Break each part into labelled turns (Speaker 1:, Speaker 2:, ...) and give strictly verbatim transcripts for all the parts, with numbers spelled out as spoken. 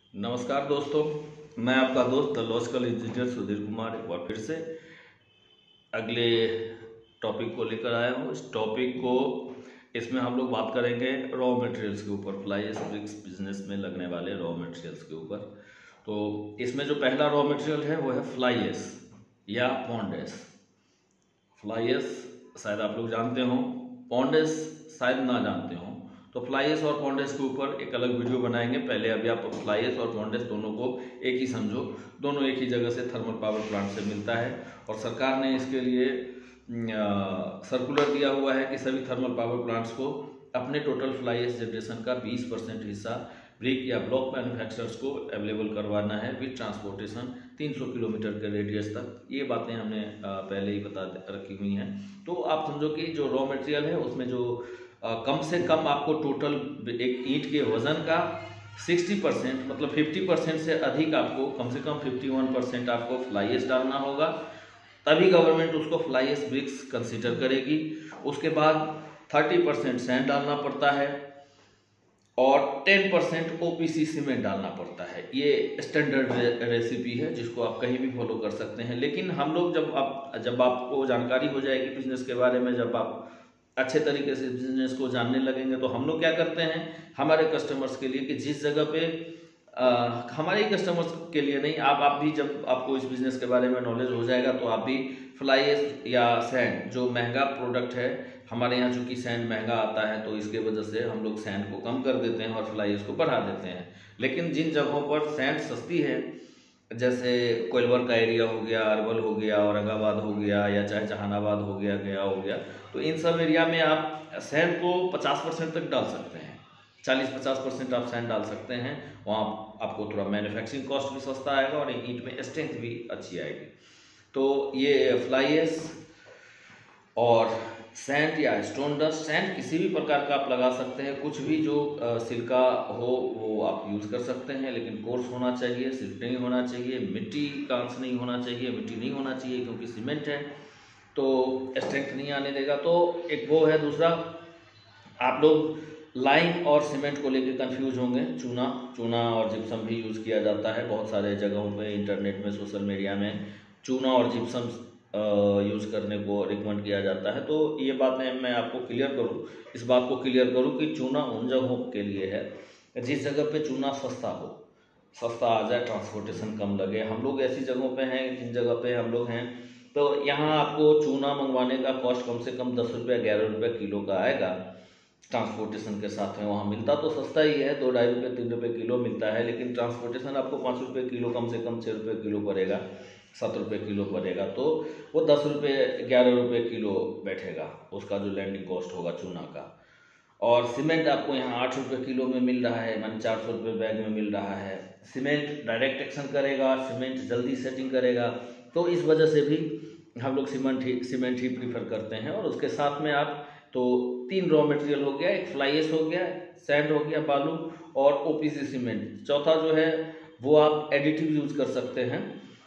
Speaker 1: नमस्कार दोस्तों, मैं आपका दोस्त the logical engineer Sudhir Kumar एक बार फिर से अगले टॉपिक को लेकर आया हूँ। इस टॉपिक को इसमें हम लोग बात करेंगे रॉ मटेरियल्स के ऊपर, फ्लाई एश ब्रिक्स बिजनेस में लगने वाले रॉ मटेरियल्स के ऊपर। तो इसमें जो पहला रॉ मटेरियल है वो है फ्लाई एश या पॉन्ड एश। फ्लाई एश शायद आप लोग जानते हो, पॉन्ड एश शायद ना जानते हो। तो फ्लाई एश और पॉन्ड एश के ऊपर एक अलग वीडियो बनाएंगे। पहले अभी आप फ्लाई एश और पॉन्ड एश दोनों को एक ही समझो, दोनों एक ही जगह से थर्मल पावर प्लांट से मिलता है और सरकार ने इसके लिए सर्कुलर दिया हुआ है कि सभी थर्मल पावर प्लांट्स को अपने टोटल फ्लाई एश जनरेशन का बीस परसेंट हिस्सा ब्रिक या ब्लॉक मैन्युफैक्चरर्स को अवेलेबल करवाना है विद ट्रांसपोर्टेशन तीन सौ किलोमीटर के रेडियस तक। ये बातें हमने पहले ही बता रखी हुई हैं। तो आप समझो कि जो रॉ मटेरियल है उसमें जो आ, कम से कम आपको टोटल एक ईंट के वजन का साठ परसेंट मतलब पचास परसेंट से अधिक आपको कम से कम इक्यावन परसेंट आपको फ्लाई एश डालना होगा, तभी गवर्नमेंट उसको फ्लाई एश ब्रिक्स कंसीडर करेगी। उसके बाद तीस परसेंट सैंड डालना पड़ता है और दस परसेंट ओपीसी सीमेंट डालना पड़ता है। ये स्टैंडर्ड रे, रेसिपी है जिसको आप कहीं भी फॉलो कर सकते हैं। लेकिन हम लोग जब आप जब आपको जानकारी हो जाएगी बिजनेस के बारे में, जब आप अच्छे तरीके से बिजनेस को जानने लगेंगे, तो हम लोग क्या करते हैं हमारे कस्टमर्स के लिए कि जिस जगह पे आ, हमारे ही कस्टमर्स के लिए नहीं, आप आप भी जब आपको इस बिज़नेस के बारे में नॉलेज हो जाएगा तो आप भी फ्लाई एश या सैंड जो महंगा प्रोडक्ट है, हमारे यहाँ चूँकि सैंड महंगा आता है तो इसके वजह से हम लोग सैंड को कम कर देते हैं और फ्लाई एश को बढ़ा देते हैं। लेकिन जिन जगहों पर सैंड सस्ती है, जैसे कोइलवर का एरिया हो गया, अरवल हो गया, औरंगाबाद हो गया, या चाहे जहानाबाद हो गया, गया हो गया, तो इन सब एरिया में आप सैंड को पचास परसेंट तक डाल सकते हैं, चालीस पचास परसेंट आप सैंड डाल सकते हैं। वहाँ आपको थोड़ा मैन्युफैक्चरिंग कॉस्ट भी सस्ता आएगा और ईंट में स्ट्रेंथ भी अच्छी आएगी। तो ये फ्लाई एश और सैंड या स्टोन डस्ट, सैंड किसी भी प्रकार का आप लगा सकते हैं, कुछ भी जो सिल्का हो वो आप यूज़ कर सकते हैं, लेकिन कोर्स होना चाहिए, सिल्क नहीं होना चाहिए, मिट्टी का अंश नहीं होना चाहिए। मिट्टी नहीं होना चाहिए क्योंकि सीमेंट है तो स्ट्रेंथ नहीं आने देगा। तो एक वो है। दूसरा, आप लोग लाइम और सीमेंट को लेकर कंफ्यूज होंगे। चूना चूना और जिप्सम भी यूज़ किया जाता है बहुत सारे जगहों पे, इंटरनेट में, सोशल मीडिया में चूना और जिप्सम यूज़ करने को रिकमेंड किया जाता है। तो ये बातें मैं आपको क्लियर करूँ, इस बात को क्लियर करूँ कि चूना उन जगहों के लिए है जिस जगह पे चूना सस्ता हो, सस्ता आ जाए, ट्रांसपोर्टेशन कम लगे। हम लोग ऐसी जगहों पे हैं जिन जगह पे हम लोग हैं, तो यहाँ आपको चूना मंगवाने का कॉस्ट कम से कम दस रुपये ग्यारह रुपये किलो का आएगा ट्रांसपोर्टेशन के साथ में। वहाँ मिलता तो सस्ता ही है, दो ढाई रुपये तीन रुपये किलो मिलता है, लेकिन ट्रांसपोर्टेशन आपको पाँच रुपये किलो, कम से कम छः रुपये किलो पड़ेगा, सात रुपये किलो पड़ेगा। तो वो दस रुपये ग्यारह रुपये किलो बैठेगा उसका जो लैंडिंग कॉस्ट होगा चूना का। और सीमेंट आपको यहाँ आठ रुपये किलो में मिल रहा है, मान चार सौ रुपये बैग में मिल रहा है। सीमेंट डायरेक्ट एक्शन करेगा, सीमेंट जल्दी सेटिंग करेगा, तो इस वजह से भी हम लोग सीमेंट ही सीमेंट ही प्रीफर करते हैं। और उसके साथ में आप तो तीन रॉ मटेरियल हो गया, एक फ्लाई एश हो गया, सैंड हो गया, बालू, और ओपीसी सीमेंट। चौथा जो है वो आप एडिटिव यूज कर सकते हैं।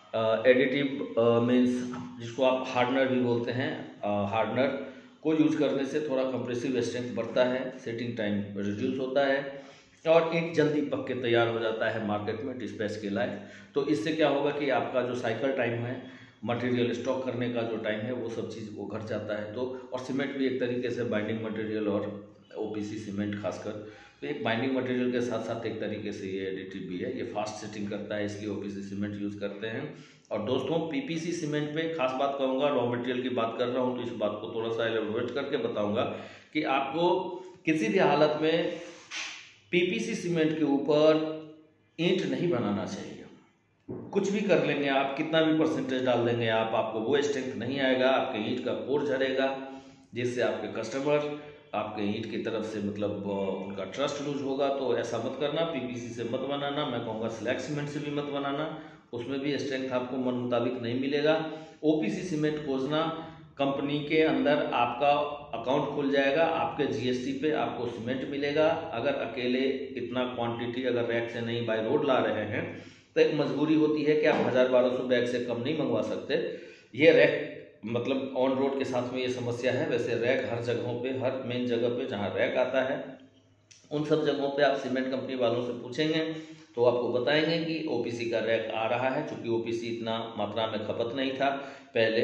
Speaker 1: एडिटिव मीन्स जिसको आप हार्डनर भी बोलते हैं। हार्डनर को यूज करने से थोड़ा कंप्रेसिव स्ट्रेंथ बढ़ता है, सेटिंग टाइम रिड्यूस होता है और ईंट जल्दी पक के तैयार हो जाता है मार्केट में डिस्पैच के लायक। तो इससे क्या होगा कि आपका जो साइकिल टाइम है, मटेरियल स्टॉक करने का जो टाइम है, वो सब चीज़ वो घट जाता है। तो और सीमेंट भी एक तरीके से बाइंडिंग मटेरियल, और ओपीसी सीमेंट खासकर, तो एक बाइंडिंग मटेरियल के साथ साथ एक तरीके से ये एडिटिव भी है, ये फास्ट सेटिंग करता है, इसलिए ओपीसी सीमेंट यूज़ करते हैं। और दोस्तों, पीपीसी सीमेंट पे खास बात कहूँगा, रॉ मटेरियल की बात कर रहा हूँ तो इस बात को थोड़ा सा एलेबोरेट करके बताऊँगा कि आपको किसी भी हालत में पीपीसी सीमेंट के ऊपर ईंट नहीं बनाना चाहिए। कुछ भी कर लेंगे आप, कितना भी परसेंटेज डाल देंगे आप, आपको वो स्ट्रेंथ नहीं आएगा, आपके ईंट का कोर झड़ेगा, जिससे आपके कस्टमर आपके ईंट की तरफ से मतलब उनका ट्रस्ट लूज होगा। तो ऐसा मत करना, पीपीसी से मत बनाना, मैं कहूँगा स्लैग सीमेंट से भी मत बनाना, उसमें भी स्ट्रेंथ आपको मन मुताबिक नहीं मिलेगा। ओपीसी सीमेंट खोजना, कंपनी के अंदर आपका अकाउंट खुल जाएगा, आपके जीएसटी पे आपको सीमेंट मिलेगा। अगर अकेले इतना क्वांटिटी अगर रैक से नहीं बाय रोड ला रहे हैं तो एक मजबूरी होती है कि आप हज़ार बारह सौ बैग से कम नहीं मंगवा सकते। ये रैक मतलब ऑन रोड के साथ में ये समस्या है। वैसे रैक हर जगहों पे, हर मेन जगह पे जहाँ रैक आता है उन सब जगहों पे आप सीमेंट कंपनी वालों से पूछेंगे तो आपको बताएंगे कि ओपीसी का रैक आ रहा है, क्योंकि ओपीसी इतना मात्रा में खपत नहीं था पहले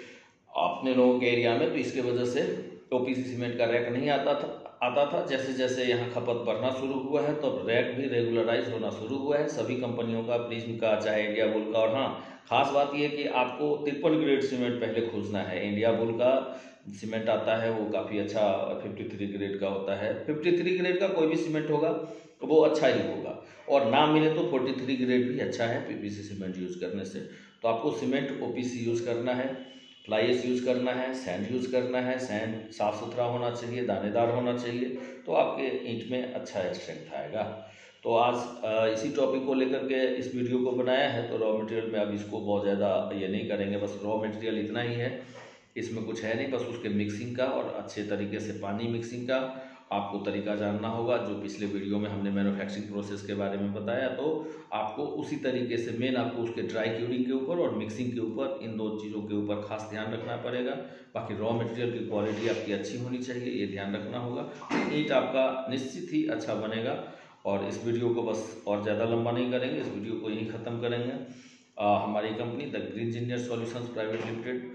Speaker 1: अपने लोगों के एरिया में, तो इसके वजह से ओपीसी सीमेंट का रैक नहीं आता था आता था जैसे जैसे यहाँ खपत बढ़ना शुरू हुआ है तो रैक भी रेगुलराइज होना शुरू हुआ है सभी कंपनियों का, प्रिज्म का चाहे इंडिया बुल का। और हाँ, खास बात यह कि आपको तिरपन ग्रेड सीमेंट पहले खोजना है। इंडिया बुल का सीमेंट आता है वो काफ़ी अच्छा तिरेपन ग्रेड का होता है, तिरेपन ग्रेड का कोई भी सीमेंट होगा तो वो अच्छा ही होगा, और ना मिले तो तैंतालीस ग्रेड भी अच्छा है पीपीसी सीमेंट यूज़ करने से। तो आपको सीमेंट ओपीसी यूज़ करना है, फ्लाई एश यूज़ करना है, सैंड यूज़ करना है। सैंड साफ़ सुथरा होना चाहिए, दानेदार होना चाहिए, तो आपके ईंट में अच्छा स्ट्रेंथ आएगा। तो आज इसी टॉपिक को लेकर के इस वीडियो को बनाया है। तो रॉ मटेरियल में अब इसको बहुत ज़्यादा ये नहीं करेंगे, बस रॉ मटेरियल इतना ही है, इसमें कुछ है नहीं, बस उसके मिक्सिंग का और अच्छे तरीके से पानी मिक्सिंग का आपको तरीका जानना होगा। जो पिछले वीडियो में हमने मैन्युफैक्चरिंग प्रोसेस के बारे में बताया, तो आपको उसी तरीके से मेन आपको उसके ड्राई क्यूरिंग के ऊपर और मिक्सिंग के ऊपर, इन दो चीज़ों के ऊपर खास ध्यान रखना पड़ेगा। बाकी रॉ मटेरियल की क्वालिटी आपकी अच्छी होनी चाहिए, ये ध्यान रखना होगा। ईंट आपका निश्चित ही अच्छा बनेगा। और इस वीडियो को बस और ज़्यादा लंबा नहीं करेंगे, इस वीडियो को यहीं ख़त्म करेंगे। आ, हमारी company the green engineer solutions private limited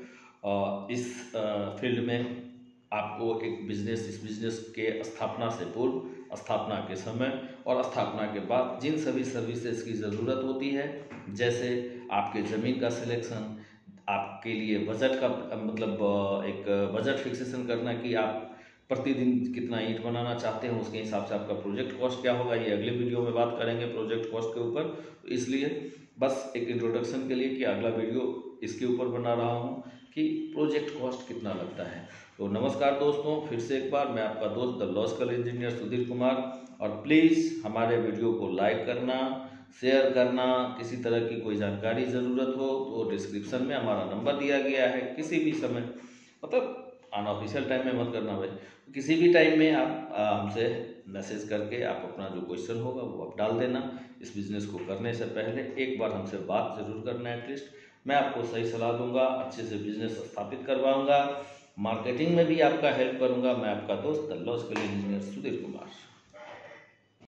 Speaker 1: इस फील्ड में आपको एक बिजनेस इस बिजनेस के स्थापना से पूर्व, स्थापना के समय और स्थापना के बाद जिन सभी सर्विसेज की ज़रूरत होती है, जैसे आपके ज़मीन का सिलेक्शन, आपके लिए बजट का मतलब एक बजट फिक्सेशन करना कि आप प्रतिदिन कितना ईंट बनाना चाहते हैं, उसके हिसाब से आपका प्रोजेक्ट कॉस्ट क्या होगा, ये अगले वीडियो में बात करेंगे प्रोजेक्ट कॉस्ट के ऊपर। तो इसलिए बस एक इंट्रोडक्शन के लिए कि अगला वीडियो इसके ऊपर बना रहा हूँ कि प्रोजेक्ट कॉस्ट कितना लगता है। तो नमस्कार दोस्तों, फिर से एक बार मैं आपका दोस्त the logical engineer Sudhir Kumar, और प्लीज़ हमारे वीडियो को लाइक करना, शेयर करना। किसी तरह की कोई जानकारी ज़रूरत हो तो डिस्क्रिप्शन में हमारा नंबर दिया गया है, किसी भी समय, मतलब अनऑफिशियल टाइम में मत करना भाई, किसी भी टाइम में आप हमसे मैसेज करके आप अपना जो क्वेश्चन होगा वो आप डाल देना। इस बिज़नेस को करने से पहले एक बार हमसे बात ज़रूर करना एटलीस्ट, मैं आपको सही सलाह दूंगा, अच्छे से बिजनेस स्थापित करवाऊंगा, मार्केटिंग में भी आपका हेल्प करूंगा। मैं आपका दोस्त the logical engineer Sudhir Kumar.